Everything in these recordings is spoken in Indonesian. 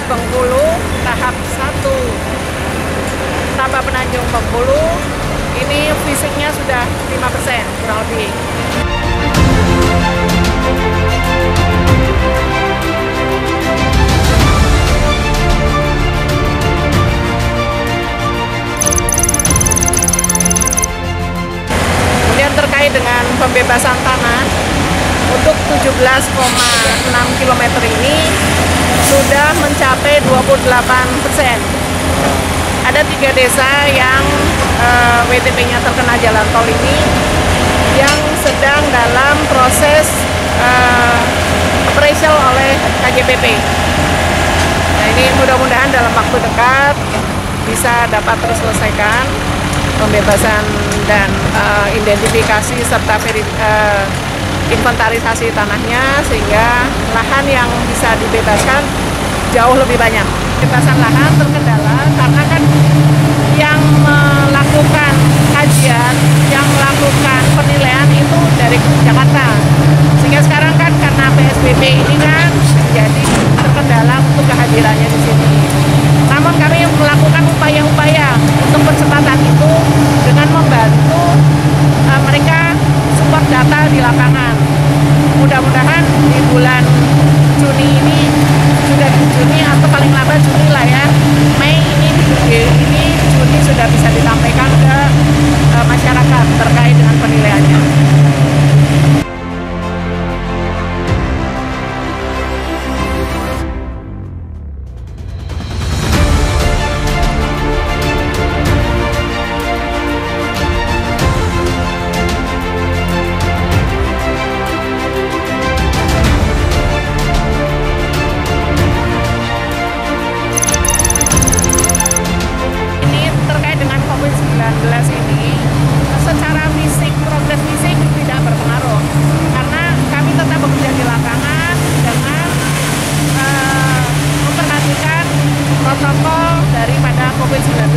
Bengkulu tahap 1 Tambak Penanjung Bengkulu ini fisiknya sudah 5% kurang lebih. Kemudian terkait dengan pembebasan tanah untuk 17,6 km ini sudah mencapai 28%. Ada 3 desa yang WTP-nya terkena jalan tol ini yang sedang dalam proses appraisal oleh KJPP. Nah, ini mudah-mudahan dalam waktu dekat bisa dapat terselesaikan pembebasan dan identifikasi serta inventarisasi tanahnya sehingga lahan yang bisa dibebaskan jauh lebih banyak. Pembebasan lahan terkendala karena kan yang melakukan kajian, yang melakukan penilaian itu dari Jakarta. Sehingga sekarang kan karena PSBB ini kan jadi terkendala untuk kehadirannya di sini. Namun kami melakukan upaya-upaya untuk percepatan itu dengan membantu mereka support data di lapangan. Mudah-mudahan di bulan Juni ini sudah Juni atau paling lambat Juni lah ya, Mei ini Juni sudah bisa disampaikan ke masyarakat terkait dengan penilaiannya. Ini secara fisik, progres fisik tidak berpengaruh karena kami tetap bekerja di lapangan dengan memperhatikan protokol daripada COVID-19.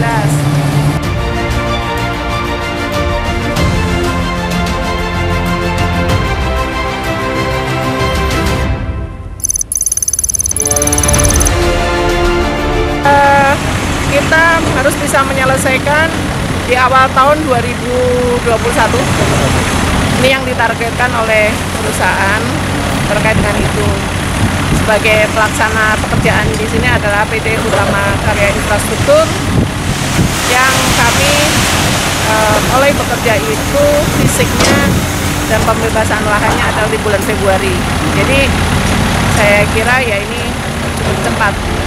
Kita harus bisa menyelesaikan di awal tahun 2021. Ini yang ditargetkan oleh perusahaan terkait dengan itu. Sebagai pelaksana pekerjaan di sini adalah PT Utama Karya Infrastruktur yang kami mulai bekerja itu fisiknya dan pembebasan lahannya adalah di bulan Februari. Jadi saya kira ya ini cukup cepat.